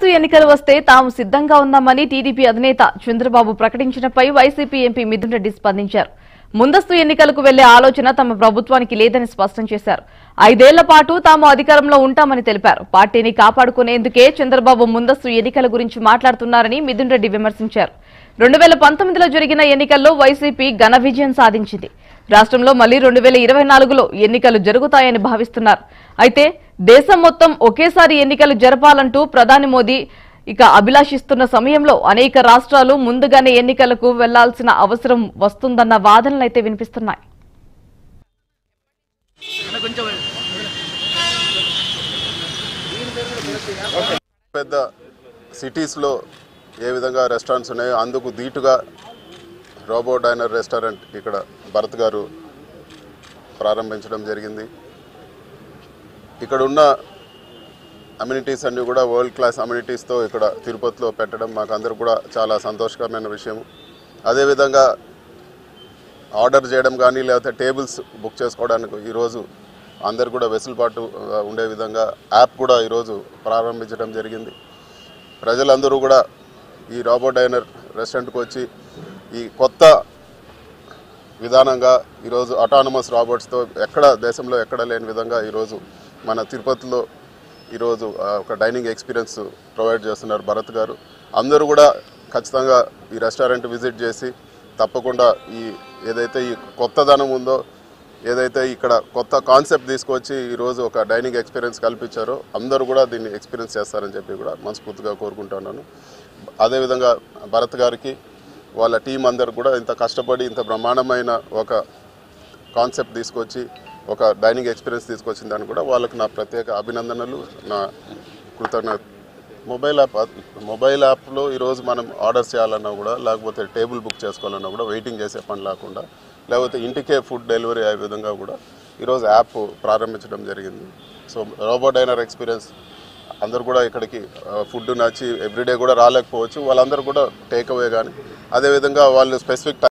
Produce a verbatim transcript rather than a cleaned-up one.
ముందస్తు ఎన్నికలు వస్తే తాము సిద్ధంగా ఉన్నామని టీడీపీ అధినేత చంద్రబాబు ప్రకటించినపై వైసీపీ ఎంపీ మిథున్ రెడ్డి స్పందించారు. ముందస్తు ఎన్నికలకు వెళ్లే ఆలోచన తమ ప్రభుత్వానికి లేదని స్పష్టం చేశారు. ఐదేళ్ల పాటు తాము అధికారంలో ఉంటామని తెలిపారు. పార్టీని కాపాడుకునేందుకే చంద్రబాబు ముందస్తు ఎన్నికల గురించి మాట్లాడుతున్నారని మిథున్ రెడ్డి విమర్శించారు. రెండు వేల పంతొమ్మిదిలో జరిగిన ఎన్నికల్లో వైసీపీ ఘన విజయం సాధించింది. రాష్ట్రంలో మళ్లీ రెండు వేల ఇరవై నాలుగులో ఎన్నికలు జరుగుతాయని భావిస్తున్నారు. అయితే దేశం మొత్తం ఒకేసారి ఎన్నికలు జరపాలంటూ ప్రధాని మోదీ ఇక అభిలాషిస్తున్న సమయంలో అనేక రాష్ట్రాలు ముందుగానే ఎన్నికలకు వెళ్లాల్సిన అవసరం వస్తుందన్న వాదనలైతే వినిపిస్తున్నాయి. పెద్ద సిటీస్లో ఏ విధంగా రెస్టారెంట్స్ ఉన్నాయో అందుకు ధీటుగా రోబో డైనర్ రెస్టారెంట్ ఇక్కడ భరత్ గారు ప్రారంభించడం జరిగింది. ఇక్కడ ఉన్న అమ్యూనిటీస్ అన్నీ కూడా వరల్డ్ క్లాస్ అమ్యూనిటీస్తో ఇక్కడ తిరుపతిలో పెట్టడం మాకు అందరూ కూడా చాలా సంతోషకరమైన విషయం. అదేవిధంగా ఆర్డర్ చేయడం కానీ లేకపోతే టేబుల్స్ బుక్ చేసుకోవడానికి ఈరోజు అందరు కూడా వెసులుబాటు ఉండే విధంగా యాప్ కూడా ఈరోజు ప్రారంభించడం జరిగింది. ప్రజలందరూ కూడా ఈ రోబో డైనర్ రెస్టారెంట్కి వచ్చి ఈ కొత్త విధానంగా ఈరోజు అటానమస్ రాబోట్స్తో ఎక్కడ దేశంలో ఎక్కడ లేని విధంగా ఈరోజు మన తిరుపతిలో ఈరోజు ఒక డైనింగ్ ఎక్స్పీరియన్స్ ప్రొవైడ్ చేస్తున్నారు భరత్ గారు. అందరూ కూడా ఖచ్చితంగా ఈ రెస్టారెంట్ విజిట్ చేసి తప్పకుండా ఈ ఏదైతే ఈ కొత్తదనం ఉందో, ఏదైతే ఇక్కడ కొత్త కాన్సెప్ట్ తీసుకొచ్చి ఈరోజు ఒక డైనింగ్ ఎక్స్పీరియన్స్ కల్పించారో అందరూ కూడా దీన్ని ఎక్స్పీరియన్స్ చేస్తారని చెప్పి కూడా మనస్ఫూర్తిగా కోరుకుంటున్నాను. అదేవిధంగా భరత్ గారికి వాళ్ళ టీం అందరు కూడా ఇంత కష్టపడి ఇంత బ్రహ్మాండమైన ఒక కాన్సెప్ట్ తీసుకొచ్చి ఒక డైనింగ్ ఎక్స్పీరియన్స్ తీసుకొచ్చిన దాన్ని కూడా వాళ్ళకి నా ప్రత్యేక అభినందనలు, నా కృతజ్ఞత. మొబైల్ యాప్ మొబైల్ యాప్లో ఈరోజు మనం ఆర్డర్ చేయాలన్నా కూడా లేకపోతే టేబుల్ బుక్ చేసుకోవాలన్నా కూడా వెయిటింగ్ చేసే పని లేకుండా లేకపోతే ఇంటికే ఫుడ్ డెలివరీ అయ్యే విధంగా కూడా ఈరోజు యాప్ ప్రారంభించడం జరిగింది. సో రోబో డైనర్ ఎక్స్పీరియన్స్ అందరూ కూడా ఇక్కడికి ఫుడ్ నచ్చి ఎవ్రీడే కూడా రాలేకపోవచ్చు, వాళ్ళందరూ కూడా టేక్ అవే కానీ అదేవిధంగా వాళ్ళు స్పెసిఫిక్